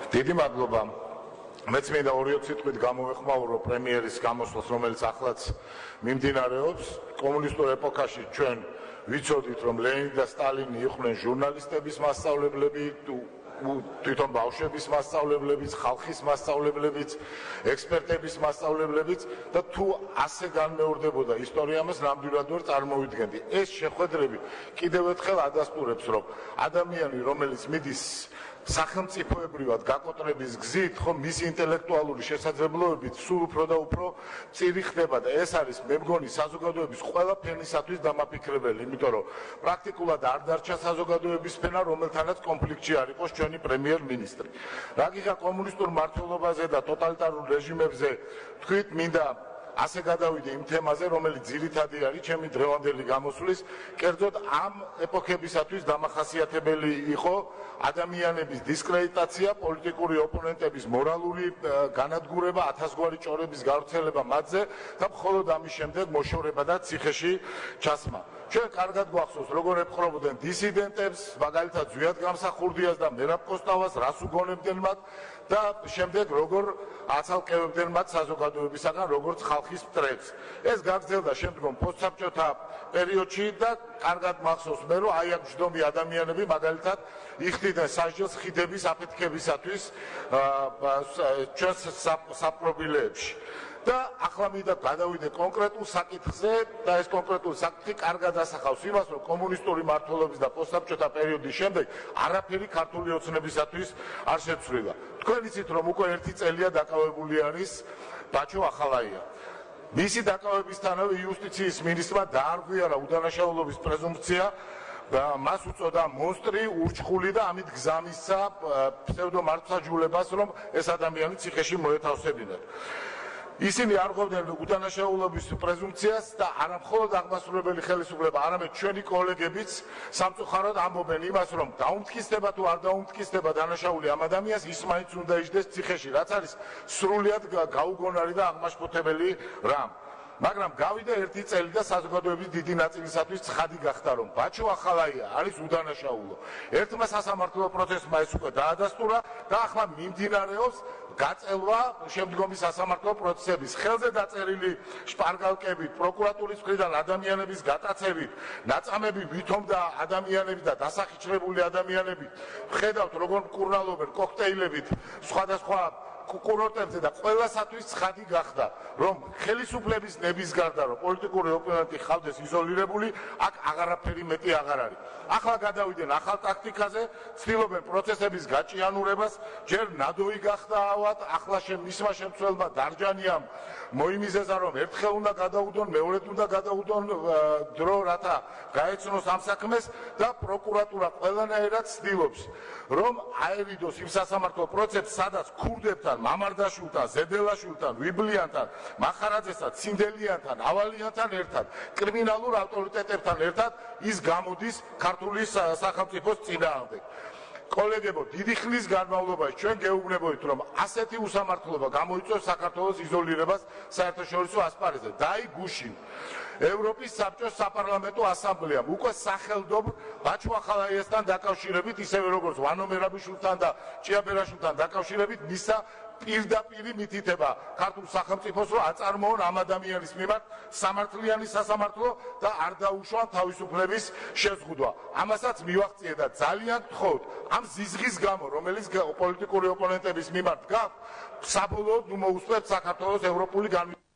დიდი მადლობა. მეც მინდა 2 სიტყვით გამოვეხმაურო პრემიერის გამოსვლას, რომელიც ახლაც მიმდინარეობს. კომუნისტურ ეპოქაში ჩვენ ვიცოდით, რომ ლენინი და სტალინი იყვნენ ჟურნალისტების მასწავლებლები, თვითონ ბავშვების მასწავლებლებიც, ხალხის მასწავლებლებიც, ექსპერტების მასწავლებლებიც და თუ ასე განმეორდებოდა ისტორია, მას ნამდვილად ვერ წარმოვიდგენდი. ეს შეხვედრები კიდევ ერთხელ ადასტურებს, რომ ადამიანი, რომელიც მიდის სახელმწიფოებრივად გაკოტრების გზით, ხომ მისი ინტელექტუალური შესაძლებლობებით სულ უფრო და უფრო მწირი ხდება და ეს არის მე მგონი საზოგადოების ყველა ფენისათვის დამაფიქრებელი, იმიტომ რომ პრაქტიკულად არ დარჩა საზოგადოების ფენა, რომელთანაც კონფლიქტში არ იყოს ჩვენი პრემიერ-მინისტრი. რა გიხარ კომუნისტურ მმართველობაზე და ტოტალიტარულ რეჟიმებზე თქვით, მინდა ასე გადავიდე იმ თემაზე, რომელიც ძირითადი არის ჩემი დღევანდელი გამოსვლის, კერძოდ ამ ეპოქებისათვის დამახასიათებელი იყო ადამიანების დისკრედიტაცია, პოლიტიკური ოპონენტების მორალური განადგურება, ათასგვარი ჭორების გავრცელება მათზე და მხოლოდ ამის შემდეგ მოშორება და ციხეში ჩასმა. ჩვენ კარგად გვახსოვს, როგორ ეპყრობოდნენ დისიდენტებს, მაგალითად ზვიად გამსახურდიას და მერაბ კოსტავას, რას უგონებდნენ მათ და შემდეგ როგორ აცალკევებდნენ მათ საზოგადოებისაგან, როგორც ხალხის მტრედს. ეს გაგრძელდა შემდგომ პოსტსაბჭოთა პერიოდში და კარგად მახსოვს მე, რომ აი ამ ჯდომი ადამიანები მაგალითად იხდიდნენ სასჯელს ხიდების აფეთქებისათვის ჩვენს საპრობილეებში. და ახლა მინდა გადავიდე კონკრეტულ საკითხზე და ეს კონკრეტული საკითხი კარგად ასახავს იმას, რომ კომუნისტური მმართველობის და პოსტსაბჭოთა პერიოდის შემდეგ არაფერი ქართული ოცნებისათვის არ შეცვლილა. თქვენ იცით, რომ უკვე 1 წელია დაკავებული არის ბაჩო ახალაია. მისი დაკავებისთანავე იუსტიციის მინისტრმა დაარღვიარა უდანაშაულობის პრეზუმპცია და მას უწოდა მონსტრი, ურჩხული და ამით გზამისცა ფსევდომართლმსაჯულებას, რომ ეს ადამიანი ციხეში მოეთავსებინათ. ისინი არღვევდნენ უდანაშაულობის პრეზუმპციას და არა მხოლოდ აღმასრულებელი ხელისუფლება, არამედ ჩვენი კოლეგებიც სამწუხაროდ ამბობენ იმას, რომ დაუმტკიცდება თუ არ დაუმტკიცდება დანაშაული ამ ადამიანს, ის მაინც უნდა იჯდეს ციხეში, რაც არის სრულიად გაუგონარი და აღმაშფოთებელი რამ. მაგრამ გავიდა 1 წელი და საზოგადოების დიდი ნაწილისათვის ცხადი გახდა, რომ ბაჩო ახალაია არის უდანაშაულო. ერთმა სასამართლო პროცესმა ეს უკვე დაადასტურა და ახლა მიმდინარეობს გაწელვა შემდგომი სასამართლო პროცესების. ხელზე დაწერილი შპარგალკებით, პროკურატურის მხრიდან ადამიანების გატაცებით, ნაწამები ვითომდა ადამიანები და დასახიჩრებული ადამიანები. ხედავთ, როგორ მკურნალობენ კოქტეილებით სხვადასხვა კურორტებზე და ყველასათვის ცხადი გახდა, რომ ხელისუფლების ნების გარდა, რომ პოლიტიკური ოპონენტი ხავდეს იზოლირებული, აქ აღარაფერი მეტი აღარ არის. ახლა გადავიდნენ ახალ ტაქტიკაზე, ცდილობენ პროცესების გაჭიანურებას, ჯერ ნადოი გახდა ავად, ახლა მისმა შემცველმა დარჯანიამ მოიმიზეზა, რომ ერთხელ უნდა გადაუდონ, მეორედ უნდა გადაუდონ დრო, რათა გაეცნოს ამ საქმეს და პროკურატურა ყველანაირად ცდილობს, რომ აევიდოს იმ სასამართლო პროცესს, სადაც ქურდებთან, მამარდაშვილთან, ზედელაშვილთან, ვიბლიანთან, მახარაძესთან, ცინდელიანთან, ავალიანთან ერთად, კრიმინალურ ავტორიტეტებთან ერთად ის გამოდის ქართული სახელმწიფოს წინააღმდეგ. კოლეგებო, დიდი ხნის განმავლობაში ჩვენ გეუბნებოდით, რომ ასეთი უსამართლობა გამოიწვევს საქართველოს იზოლირებას საერთაშორისო ასპარეზზე. დაიგუშინ ევროპის საბჭოს საპარლამენტო ასამბლეამ უკვე სახელდობრ ბაჩო ახალაიასთან დაკავშირებით, ისევე როგორც ვანო მერაბიშვილთან და ჭიაბერაშვილთან დაკავშირებით, მისცა პირდაპირი მითითება ქართულ სახელმწიფოს, რომ აწარმოონ ამ ადამიანის მიმართ სამართლიანი სასამართლო და არ დაუშვან თავისუფლების შეზღუდვა. ამასაც მივაღწიე და ძალიან გთხოვთ, ამ ზიზღის გამო, რომელიც პოლიტიკური ოპონენტების მიმართ გაქვთ, საბოლოოდ მოუსწრებთ საქართველოს ევროპული განვითარება.